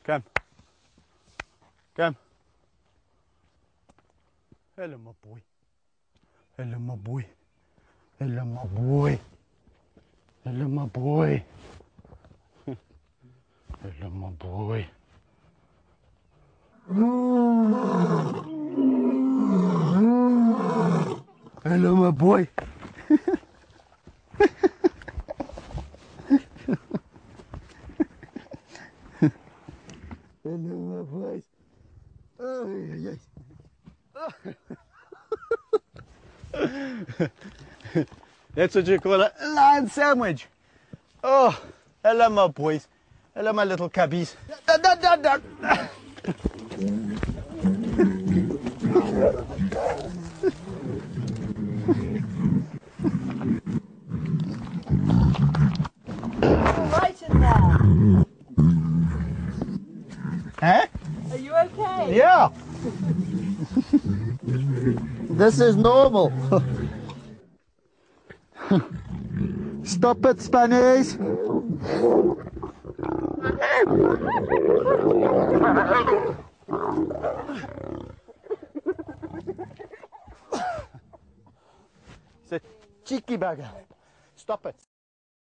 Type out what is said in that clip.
Come. Come. Hello, my boy. Hello, my boy. Hello, my boy. Hello, my boy. Hello, my boy. Hello, my boy. Hello, my boys. Oh, yeah, yeah. That's what you call a lion sandwich. Oh, hello, my boys. Hello, my little cubbies. Da, da, da, da. Right in there. Huh? Are you okay? Yeah. This is normal. Stop it, Spanies. It's a cheeky bugger. Stop it.